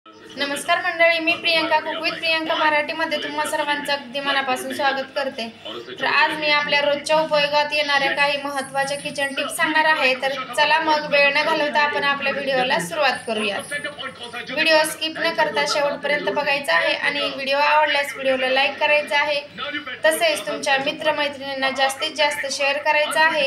नमस्कार मंडळी, मी प्रियंका कुक विथ प्रियंका मराठीमध्ये तुम्हा सर्वांचं अगदी मनापासून स्वागत करते। तर आज मी आपल्या रोजच्या उपयोगात येणाऱ्या काही महत्त्वाच्या किचन टिप्स सांगणार आहे। तर चला मग वेळ न घालवता आपण आपल्या व्हिडिओला सुरुवात करूया। व्हिडिओ स्किप न करता शेवटपर्यंत बघायचा आहे आणि व्हिडिओ आवडल्यास व्हिडिओला लाईक करायचा आहे, तसेच तुमच्या मित्रमैत्रिणींना जास्तीत जास्त शेअर करायचा आहे।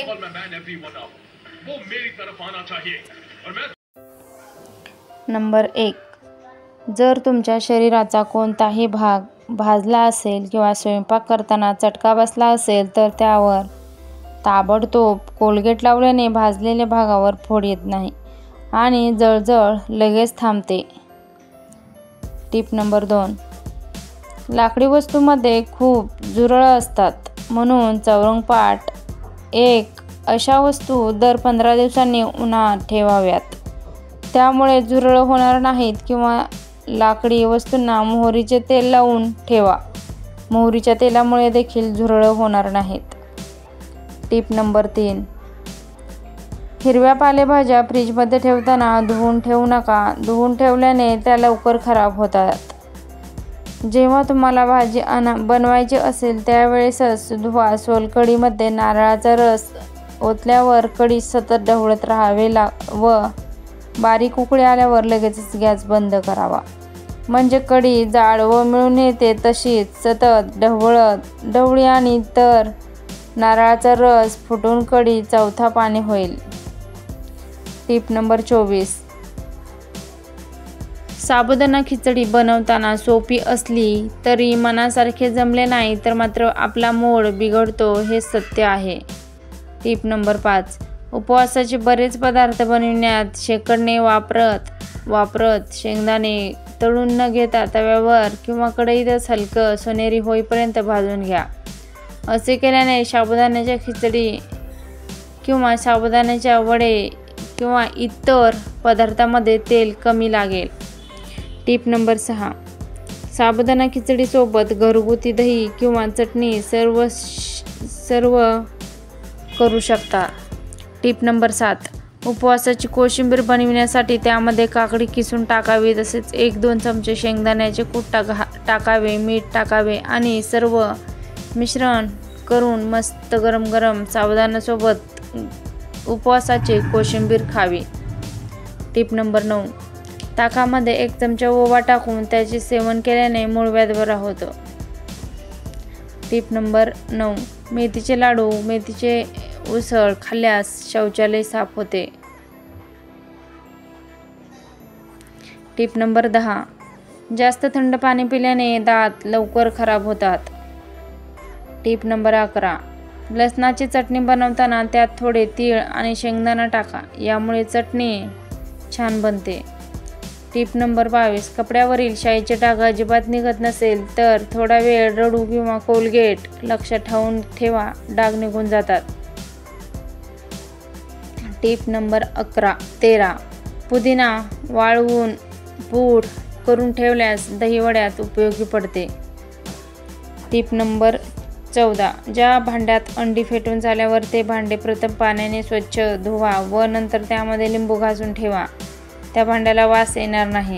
नंबर 1, जर तुमच्या शरीराचा कोणताही भाग भाजला असेल किंवा स्वयंपाक करताना चटका बसला असेल तर त्यावर ताबडतोब कोलगेट लावल्याने भाजलेल्या भागावर फोड येत नाही आणि जळजळ लगेच थांबते। टिप नंबर 2, लाकडी वस्तूंमध्ये खूप झुरळं असतात, म्हणून चौरंगपाठ 1 अशा वस्तू दर 15 दिवसांनी उन्हात ठेवाव्यात। त्यामुळे झुरळ होणार नाहीत। किंवा लाकडी वस्तूंना मोहरीचे तेल लावून ठेवा, मोहरीच्या तेलामुळे देखील झुरळ होणार नाहीत। टिप नंबर 3, हिरव्या पालेभाज्या फ्रीजमध्ये ठेवताना धुवून ठेवू नका। धुवून ठेवल्याने त्या लवकर खराब होतात। जेव्हा तुम्हाला भाजी बनवायची असेल त्यावेळेसच धुवा। सोलकढीमध्ये नारळाचा रस ओतल्यावर कढी सतत ढवळत राहावे व बारीक उकळी आल्यावर लगेचच गॅस बंद करावा, म्हणजे कढी जाड व मिळून येते। तशीच सतत ढवळी आणि तर नारळाचा रस फुटून कढी चौथा पाणी होईल। टिप नंबर 24, साबुदाणा खिचडी बनवताना सोपी असली तरी मनासारखे जमले नाही तर मात्र आपला मूड बिघडतो, हे सत्य आहे। टिप नंबर 5, उपवासाचे बरेच पदार्थ बनविण्यात शेकडणे वापरत शेंगदाणे तळून न घेता तव्यावर किंवा कढईतच हलकं सोनेरी होईपर्यंत भाजून घ्या। असे केल्याने साबुदाण्याच्या खिचडी किंवा साबुदाण्याच्या वडे किंवा इतर पदार्थांमध्ये तेल कमी लागेल। टिप नंबर 6, साबुदाणा खिचडीसोबत घरगुती दही किंवा चटणी सर्व करू शकता। टिप नंबर 7, उपवासाची कोशिंबीर बनविण्यासाठी त्यामध्ये काकडी किसून टाकावी, तसेच 1-2 चमचे शेंगदाण्याचे कूट टाकावे, मीठ टाकावे आणि सर्व मिश्रण करून मस्त गरम गरम साबुदाण्यासोबत उपवासाची कोशिंबीर खावी। टिप नंबर 9, ताकामध्ये 1 चमचा ओवा टाकून त्याचे सेवन केल्याने मूळव्याध बरा होतो। टिप नंबर 9, मेथीचे लाडू मेथीचे उसळ खाल्ल्यास शौचालय साफ होते। टिप नंबर 10, जास्त थंड पाणी पिल्याने दात लवकर खराब होतात। टिप नंबर 11, लसणाची चटणी बनवताना त्यात थोडे तीळ आणि शेंगदाणा टाका, यामुळे चटणी छान बनते। टिप नंबर 22, कपड्यावरील शाईचे डाग अजिबात निघत नसेल तर थोडा वेळ रडू किंवा कोलगेट लक्षात ठेवा, डाग निघून जातात। टिप नंबर 13, पुदिना वाळवून पूड करून ठेवल्यास दहीवड्यात उपयोगी पडते। टिप नंबर 14, ज्या भांड्यात अंडी फेटून झाल्यावर ते भांडे प्रथम पाण्याने स्वच्छ धुवा व नंतर त्यामध्ये लिंबू घासून ठेवा, त्या भांड्याला वास येणार नाही।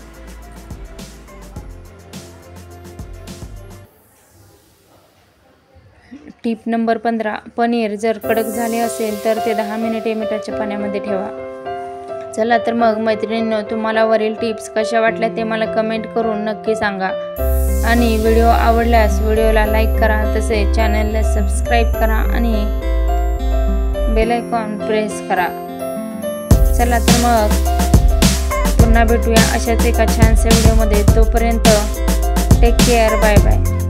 टिप नंबर 15, पनीर जर कडक झाले असेल तर ते 10 मिनिटे मिठाच्या पाण्यामध्ये ठेवा। चला तर मग मैत्रिणींनो, तुम्हाला वरील टिप्स कशा वाटल्या ते मला कमेंट करून नक्की सांगा आणि व्हिडिओ आवडल्यास व्हिडिओला लाईक करा, तसेच चॅनलला सबस्क्राईब करा आणि बेल आयकॉन प्रेस करा। चला तर मग पुन्हा भेटूया अशाच एका छानशा व्हिडिओमध्ये। तोपर्यंत टेक केअर, बाय बाय।